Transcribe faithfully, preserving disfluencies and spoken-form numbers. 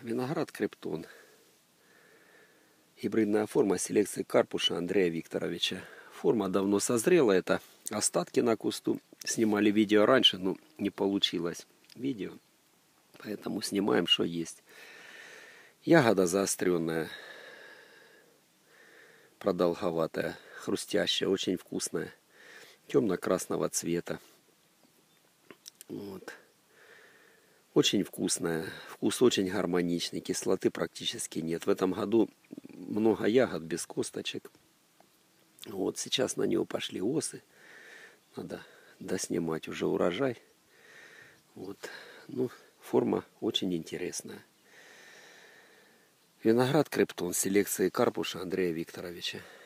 Виноград Криптон. Гибридная форма селекции Карпуша Андрея Викторовича. Форма давно созрела. Это остатки на кусту. Снимали видео раньше, но не получилось видео. Поэтому снимаем, что есть. Ягода заостренная. Продолговатая. Хрустящая. Очень вкусная. Темно-красного цвета. Вот. Очень вкусная. Вкус очень гармоничный. Кислоты практически нет. В этом году много ягод без косточек. Вот сейчас на него пошли осы. Надо доснимать уже урожай. Вот. Ну, форма очень интересная. Виноград Криптон селекции Карпуша Андрея Викторовича.